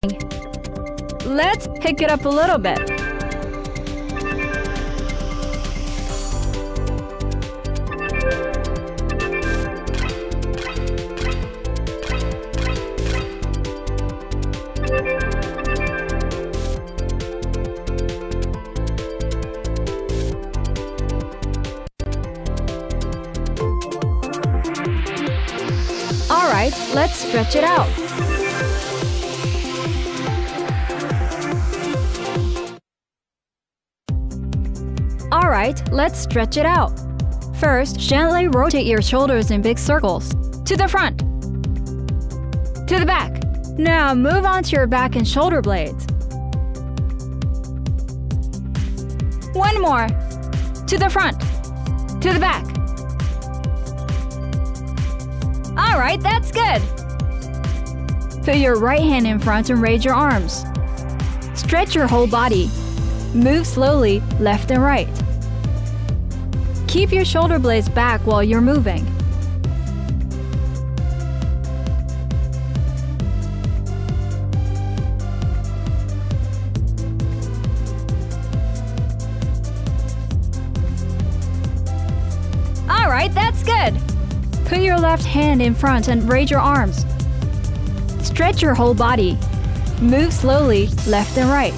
Let's pick it up a little bit. Alright, let's stretch it out. Alright, let's stretch it out. First, gently rotate your shoulders in big circles. To the front. To the back. Now move on to your back and shoulder blades. One more. To the front. To the back. Alright, that's good! Put your right hand in front and raise your arms. Stretch your whole body. Move slowly left and right. Keep your shoulder blades back while you're moving. Alright, that's good! Put your left hand in front and raise your arms. Stretch your whole body. Move slowly left and right.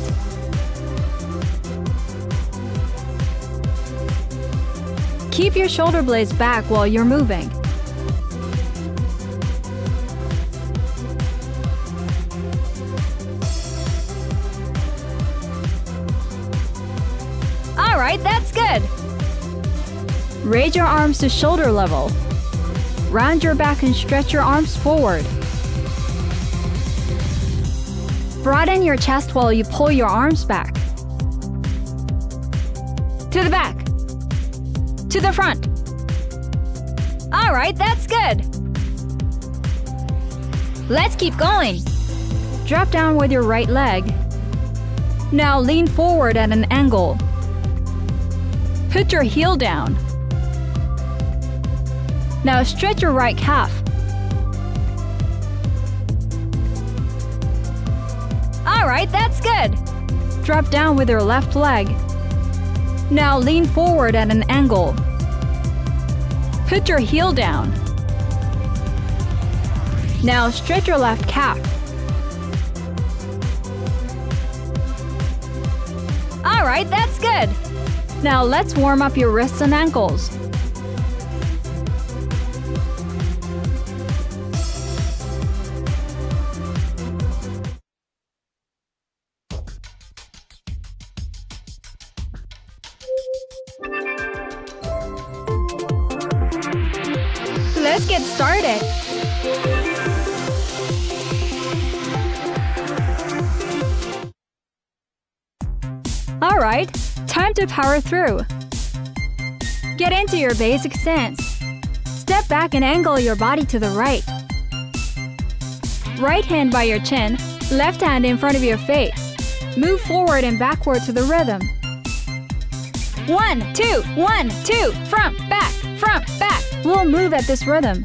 Keep your shoulder blades back while you're moving. Alright, that's good! Raise your arms to shoulder level. Round your back and stretch your arms forward. Broaden your chest while you pull your arms back. To the back. To the front. Alright, that's good! Let's keep going! Drop down with your right leg. Now lean forward at an angle. Put your heel down. Now stretch your right calf. Alright, that's good! Drop down with your left leg. Now lean forward at an angle. Put your heel down. Now stretch your left calf. Alright, that's good! Now let's warm up your wrists and ankles. Let's get started! Alright, time to power through. Get into your basic stance. Step back and angle your body to the right. Right hand by your chin, left hand in front of your face. Move forward and backward to the rhythm. 1, 2, 1, 2, front, back, front, back. We'll move at this rhythm.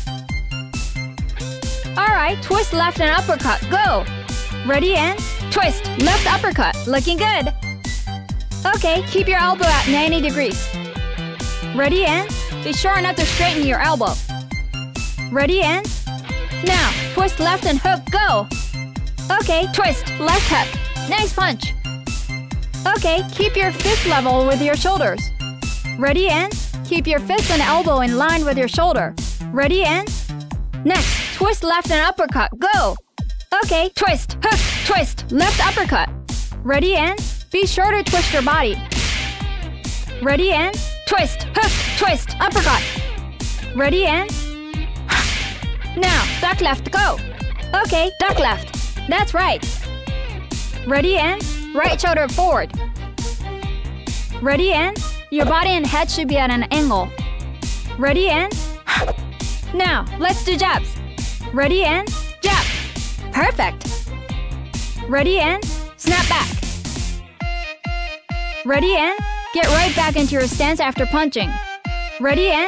Alright, twist left and uppercut, go! Ready and twist, left uppercut, looking good! Okay, keep your elbow at 90 degrees. Ready and be sure not to straighten your elbow. Ready and now, twist left and hook, go! Okay, twist, left hook, nice punch! Okay, keep your fist level with your shoulders. Ready and keep your fist and elbow in line with your shoulder. Ready and next, twist left and uppercut, go! Okay, twist, hook, twist, left uppercut. Ready and be sure to twist your body. Ready and twist, hook, twist, uppercut. Ready and now, duck left, go! Okay, duck left. That's right. Ready and right shoulder forward. Ready and your body and head should be at an angle. Ready and now, let's do jabs. Ready and jab. Perfect. Ready and snap back. Ready and get right back into your stance after punching. Ready and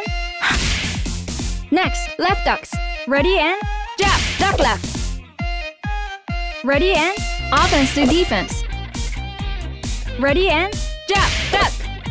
next, left ducks. Ready and jab, duck left. Ready and offense to defense. Ready and jab, duck.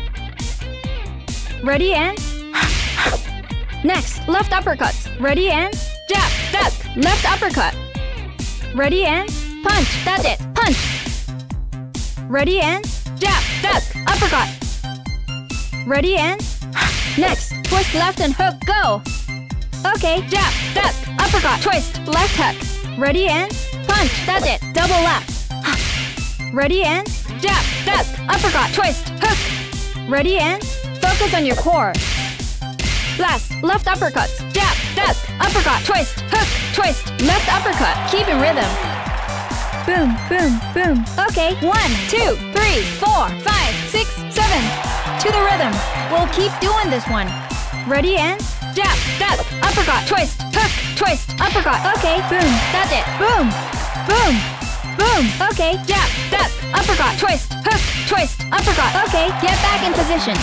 Ready and next, left uppercut. Ready and jab, duck. Left uppercut. Ready and punch. That's it. Punch. Ready and jab, duck. Uppercut. Ready and next, twist left and hook. Go. Okay, jab, duck. Uppercut. Twist. Left hook. Ready and punch. That's it. Double left. Ready and jab, duck. Uppercut. Twist. Hook. Ready and focus on your core. Last, left uppercut. Jab, duck. Uppercut. Twist. Hook. Twist. Left uppercut. Keep in rhythm. Boom, boom, boom. Okay, 1, 2, 3, 4, 5, 6, 7. To the rhythm. We'll keep doing this one. Ready and jab, duck. Uppercut. Twist. Hook. Twist. Uppercut. Okay, boom. That's it. Boom. Boom. Boom. Okay, jab, duck. Uppercut. Twist. Hook. Twist. Uppercut. Okay, get back in position.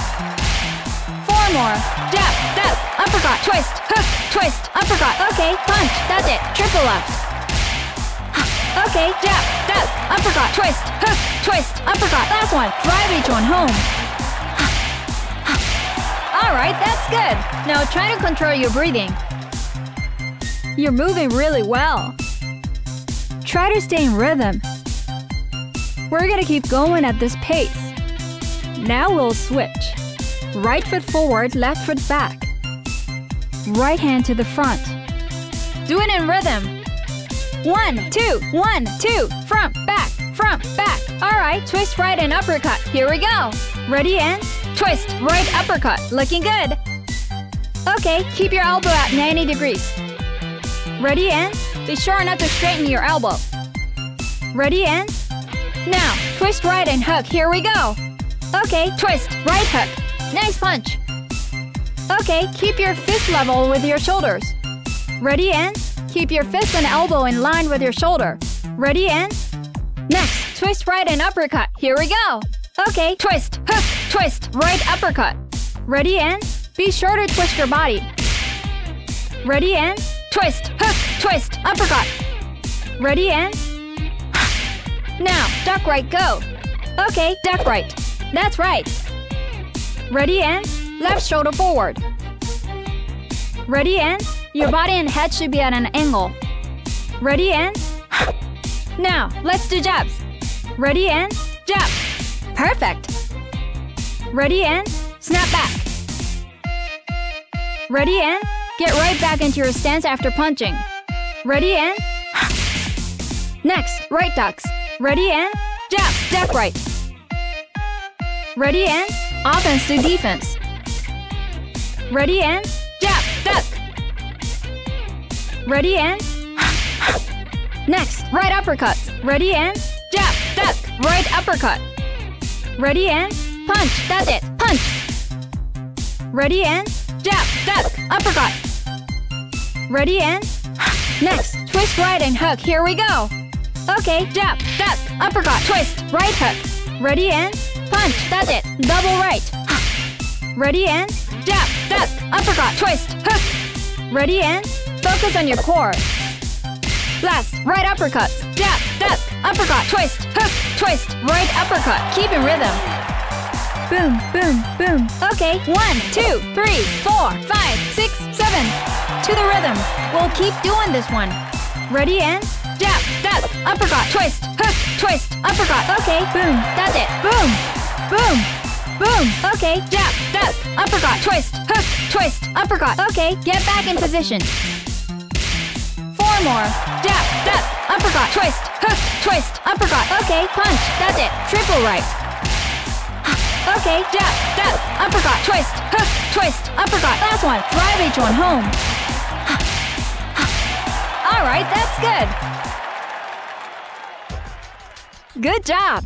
4 more. Jab, duck. Uppercut. Twist. Hook. Twist. Uppercut. Okay, punch. That's it. Triple left. Okay, jab, duck. Uppercut. Twist. Hook. Twist. Uppercut. Last one. Drive each one home. Alright, that's good. Now try to control your breathing. You're moving really well. Try to stay in rhythm. We're gonna keep going at this pace. Now we'll switch. Right foot forward, left foot back. Right hand to the front. Do it in rhythm. 1, 2, 1, 2. Front, back, front, back. Alright, twist right and uppercut. Here we go. Ready and twist, right uppercut. Looking good. Okay, keep your elbow at 90 degrees. Ready and be sure not to straighten your elbow. Ready and now, twist right and hook. Here we go. Okay, twist, right hook. Nice punch. Okay, keep your fist level with your shoulders. Ready and keep your fist and elbow in line with your shoulder. Ready and next, twist right and uppercut. Here we go. Okay, twist, hook, twist, right uppercut. Ready and be sure to twist your body. Ready and twist, hook, twist, uppercut. Ready and now, duck right, go. Okay, duck right. That's right. Ready and left shoulder forward. Ready and your body and head should be at an angle. Ready and now, let's do jabs. Ready and jab. Perfect. Ready and snap back. Ready and get right back into your stance after punching. Ready and next, right ducks. Ready and jab, duck right. Ready and offense to defense. Ready and jab, duck. Ready and next, right uppercut. Ready and jab, duck, right uppercut. Ready and punch. That's it. Punch. Ready and jab, duck, uppercut. Ready and next, twist right and hook. Here we go. Okay, jab, duck, uppercut, twist, right hook. Ready and punch. That's it. Double right. Ready and jab, duck, uppercut, twist, hook. Ready and focus on your core. Last, right uppercut. Jab, duck, uppercut, twist, hook, twist, right uppercut. Keep in rhythm. Boom, boom, boom. Okay, 1, 2, 3, 4, 5, 6, 7. To the rhythm. We'll keep doing this one. Ready and jab, duck, uppercut, twist, hook, twist, uppercut. Okay, boom. That's it. Boom, boom, boom. Okay, jab, duck, uppercut, twist, hook, twist, uppercut. Okay, get back in position. 4 more. Jab, duck, uppercut, twist, hook, twist, uppercut. Okay, punch. That's it. Triple right. Okay, jab, duck, uppercut, twist, hook, twist, uppercut. Last one. Drive each one home. Alright, that's good. Good job.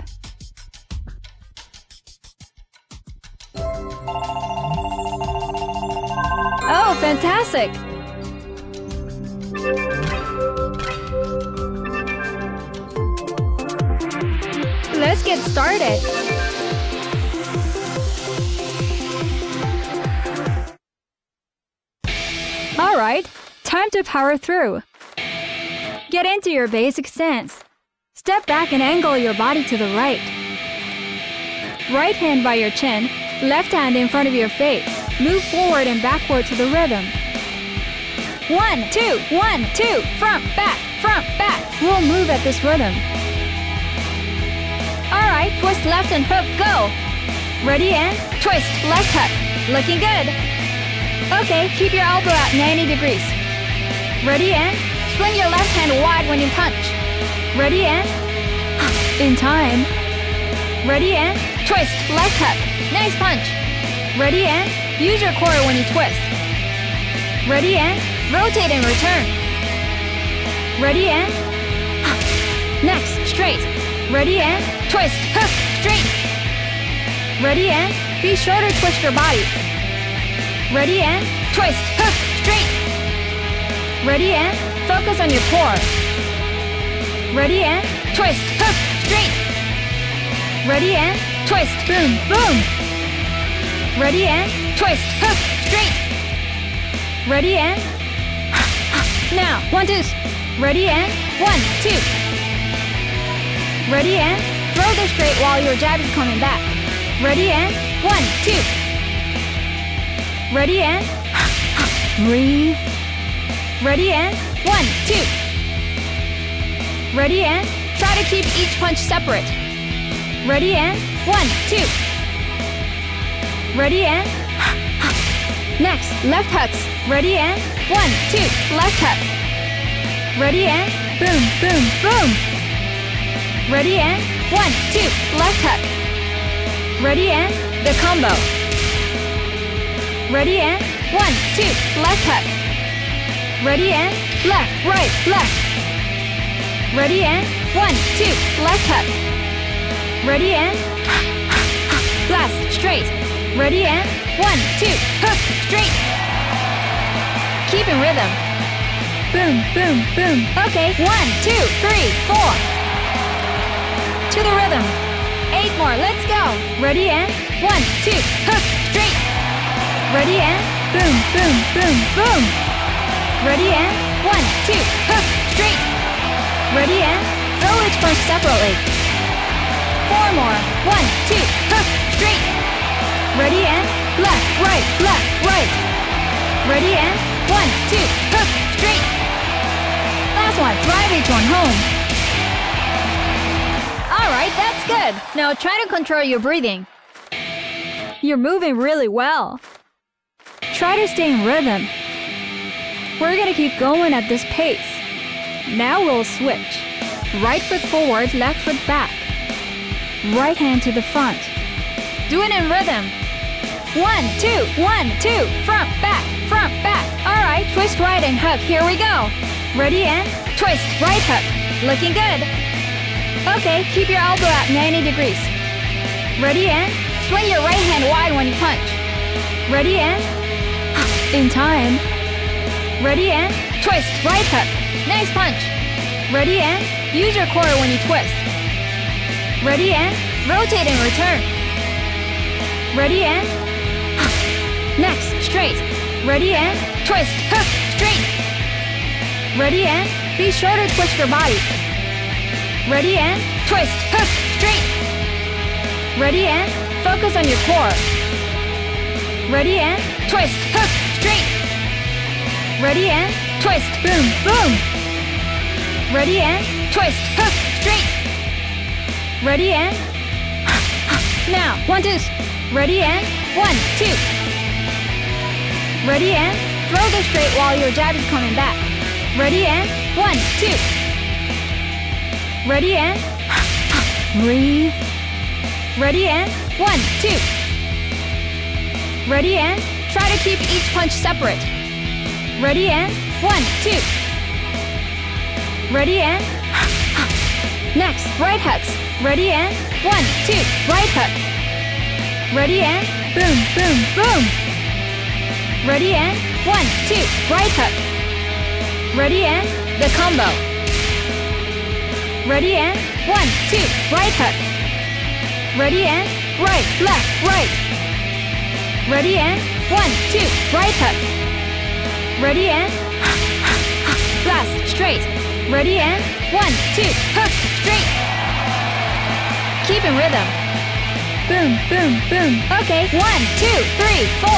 Oh, fantastic. Let's get started. Alright, time to power through. Get into your basic stance. Step back and angle your body to the right. Right hand by your chin, left hand in front of your face. Move forward and backward to the rhythm. 1, 2, 1, 2, front, back, back. We'll move at this rhythm. Alright, twist left and hook, go! Ready and twist, left hook. Looking good. Okay, keep your elbow at 90 degrees. Ready and swing your left hand wide when you punch. Ready and in time. Ready and twist, left hook. Nice punch. Ready and use your core when you twist. Ready and rotate and return. Ready and next, straight. Ready and twist, hook, straight. Ready and be sure to twist your body. Ready and twist, hook, straight. Ready and focus on your core. Ready and twist, hook, straight. Ready and twist, boom, boom. Ready and twist, hook, straight. Ready and now, 1, 2. Ready and 1, 2. Ready and throw the straight while your jab is coming back. Ready and 1, 2. Ready and breathe. Ready and 1, 2. Ready and try to keep each punch separate. Ready and 1, 2. Ready and next, left hooks. Ready and 1, 2, left hook. Ready and boom, boom, boom. Ready and 1, 2, left hook. Ready and the combo. Ready and 1, 2, left hook. Ready and left, right, left. Ready and 1, 2, left hook. Ready and blast, straight. Ready and 1, 2, hook, straight. Keep in rhythm. Boom, boom, boom. Okay, 1, 2, 3, 4. To the rhythm. 8 more, let's go. Ready and 1, 2, hook, straight. Ready and boom, boom, boom, boom. Ready and 1, 2, hook, straight. Ready and throw each punch separately. 4 more. 1, 2, hook, straight. Ready and left, right, left, right. Ready and 1, 2, hook, straight. Last one, drive each one home. Alright, that's good. Now try to control your breathing. You're moving really well. Try to stay in rhythm. We're gonna keep going at this pace. Now we'll switch. Right foot forward, left foot back. Right hand to the front. Do it in rhythm. 1, 2, 1, 2, front, back, front, back. Alright, twist right and hook. Here we go. Ready and twist, right hook. Looking good. Okay, keep your elbow at 90 degrees. Ready and swing your right hand wide when you punch. Ready and in time. Ready and twist, right hook. Nice punch. Ready and use your core when you twist. Ready and rotate and return. Ready and next, straight. Ready and twist, hook, straight. Ready and be sure to twist your body. Ready and twist, hook, straight. Ready and focus on your core. Ready and twist, hook, straight. Ready and twist, boom, boom. Ready and twist, hook, straight. Ready and now, 1, 2. Ready and 1, 2. Ready and throw the straight while your jab is coming back. Ready and 1, 2. Ready and breathe. Ready and 1, 2. Ready and try to keep each punch separate. Ready and 1, 2. Ready and next, right hooks. Ready and 1, 2, right hook. Ready and boom, boom, boom. Ready and 1, 2, right hook. Ready and the combo. Ready and 1, 2, right hook. Ready and right, left, right. Ready and 1, 2, right hook. Ready and blast, straight. Ready and 1, 2, hook, straight. Keep in rhythm. Boom, boom, boom. Okay, 1, 2, 3, 4.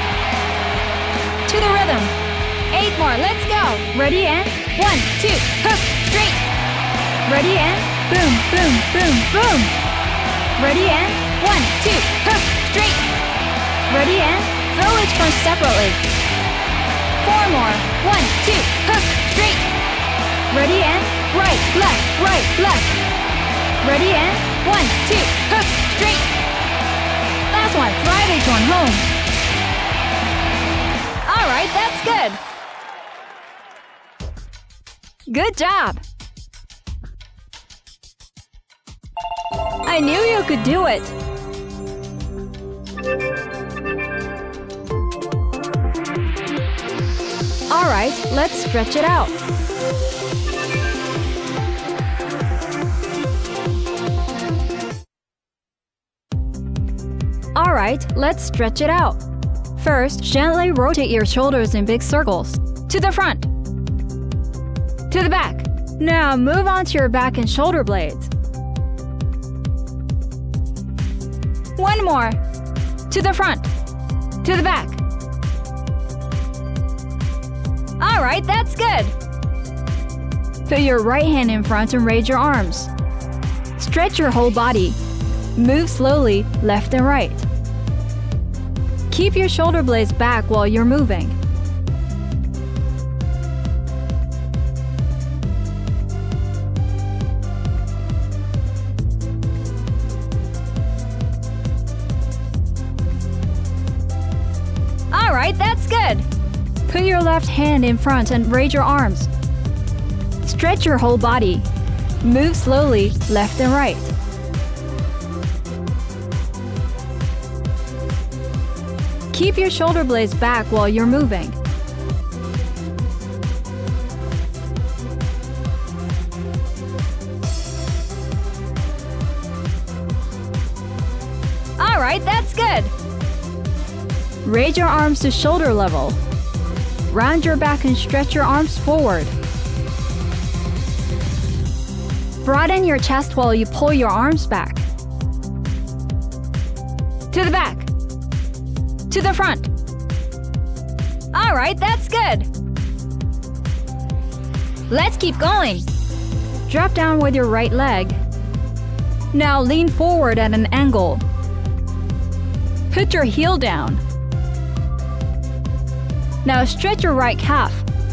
To the rhythm. 8 more, let's go. Ready and 1, 2, hook, straight. Ready and boom, boom, boom, boom. Ready and 1, 2, hook, straight. Ready and throw each punch separately. 4 more. 1, 2, hook, straight. Ready and right, left. Ready and 1, 2, hook, straight. Last one, drive each one home. All right, that's good. Good job. I knew you could do it. All right, let's stretch it out. All right, let's stretch it out. First, gently rotate your shoulders in big circles. To the front. To the back. Now move on to your back and shoulder blades. 1 more. To the front. To the back. All right, that's good. Put your right hand in front and raise your arms. Stretch your whole body. Move slowly left and right. Keep your shoulder blades back while you're moving. All right, that's good. Put your left hand in front and raise your arms. Stretch your whole body. Move slowly left and right. Keep your shoulder blades back while you're moving. All right, that's good. Raise your arms to shoulder level. Round your back and stretch your arms forward. Broaden your chest while you pull your arms back. To the back. To the front. All right, that's good. Let's keep going. Drop down with your right leg. Now lean forward at an angle. Put your heel down. Now stretch your right calf.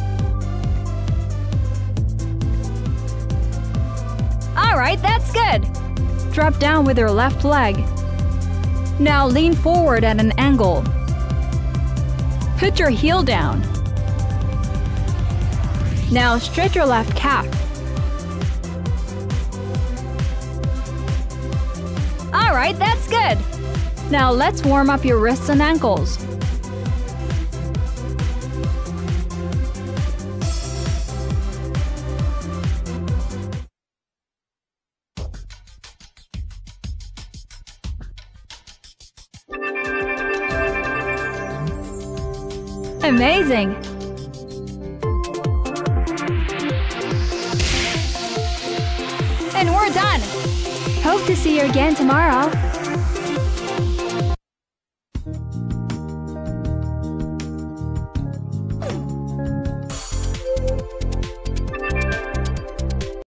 All right, that's good. Drop down with your left leg. Now lean forward at an angle. Put your heel down. Now stretch your left calf. All right, that's good. Now let's warm up your wrists and ankles. Amazing! And we're done! Hope to see you again tomorrow!